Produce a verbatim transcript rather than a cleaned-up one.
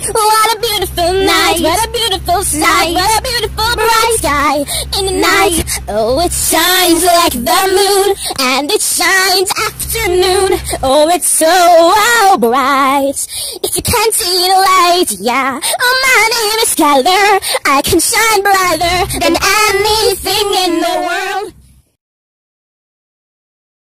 What a beautiful night, what a beautiful sight, what a beautiful bright sky in the night. Oh, it shines like the moon, and it shines afternoon. Oh, it's so wow bright, if you can't see the light, yeah. Oh, my name is Skylar, I can shine brighter than anything in the world.